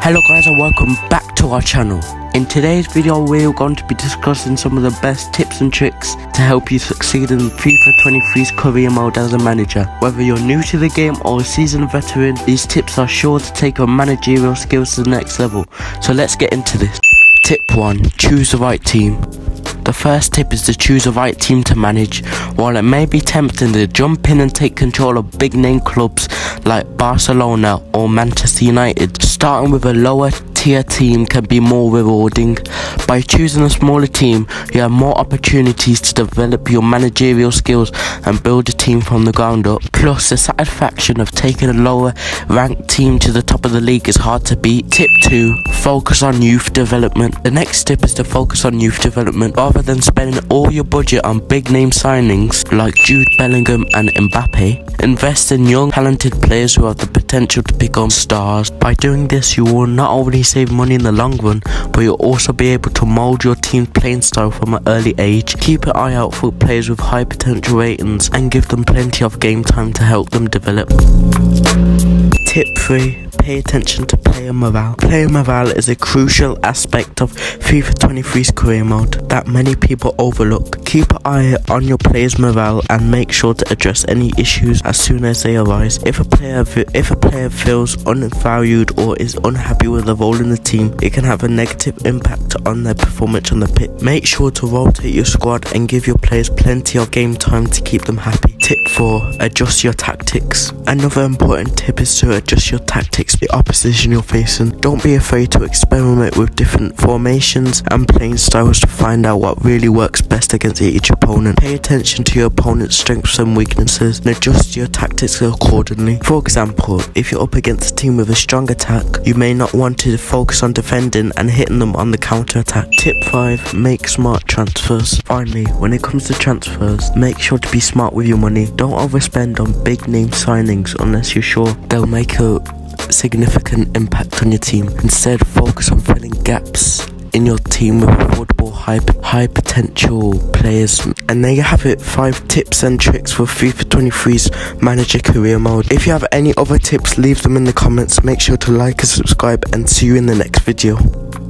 Hello guys and welcome back to our channel. In today's video we're going to be discussing some of the best tips and tricks to help you succeed in FIFA 23's career mode as a manager. Whether you're new to the game or a seasoned veteran, these tips are sure to take your managerial skills to the next level. So let's get into this. Tip 1. Choose the right team. The first tip is to choose the right team to manage. While it may be tempting to jump in and take control of big name clubs like Barcelona or Manchester United, starting with a lower tier team can be more rewarding. By choosing a smaller team, you have more opportunities to develop your managerial skills and build a team from the ground up. Plus, the satisfaction of taking a lower ranked team to the top of the league is hard to beat. Tip 2. Focus on youth development. The next tip is to focus on youth development. Rather than spending all your budget on big name signings like Jude Bellingham and Mbappe, invest in young talented players who have the potential to become stars. By doing this, you will not only save money in the long run, but you'll also be able to mold your team's playing style from an early age. Keep an eye out for players with high potential ratings and give them plenty of game time to help them develop. Tip 3. Pay attention to player morale. Player morale is a crucial aspect of FIFA 23's career mode that many people overlook. Keep an eye on your players' morale and make sure to address any issues as soon as they arise. If a player feels undervalued or is unhappy with the role in the team, it can have a negative impact on their performance on the pitch. Make sure to rotate your squad and give your players plenty of game time to keep them happy. Tip 4. Adjust your tactics. Another important tip is to adjust your tactics to the opposition you're facing. Don't be afraid to experiment with different formations and playing styles to find out what really works best against each opponent. Pay attention to your opponent's strengths and weaknesses and adjust your tactics accordingly. For example, if you're up against a team with a strong attack, you may not want to focus on defending and hitting them on the counter attack. Tip 5. Make smart transfers. Finally, when it comes to transfers, make sure to be smart with your money. Don't overspend on big name signings unless you're sure they'll make a significant impact on your team. Instead, focus on filling gaps in your team with affordable high potential players. And there you have it, 5 tips and tricks for FIFA 23's manager career mode. If you have any other tips, leave them in the comments. Make sure to like and subscribe and see you in the next video.